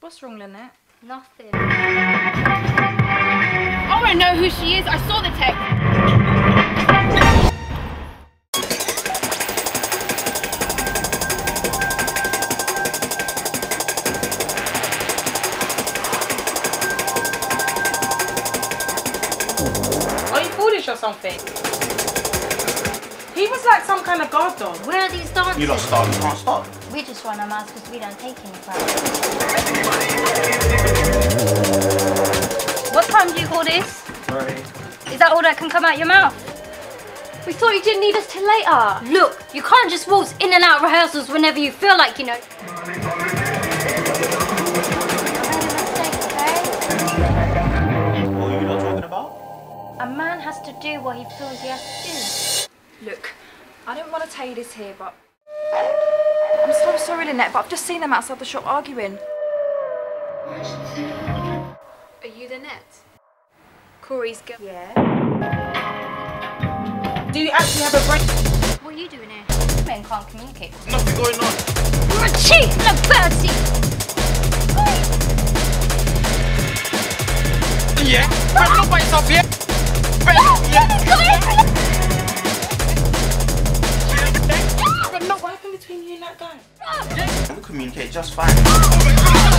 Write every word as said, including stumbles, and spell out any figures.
What's wrong, Lynette? Nothing. Oh, I know who she is. I saw the text. Are you foolish or something? He was like some kind of guard dog. Where are these dancers? You lot start, you can't stop. We just run our mouths because we don't take any crap. What time do you call this? Sorry. Is that all that can come out your mouth? We thought you didn't need us till later. Look, you can't just waltz in and out of rehearsals whenever you feel like, you know. What are you lot talking about? A man has to do what he feels he has to do. Look, I don't want to tell you this here, but I'm so sorry, Lynette, but I've just seen them outside the shop arguing. Are you Lynette? Corey's girl? Yeah. Do you actually have a break? What are you doing here? Men can't communicate. Nothing going on. You're a cheat and a birdie! Yeah? But look by yourself, yeah? But, yeah? But no, what happened between you and that guy? We communicate just fine.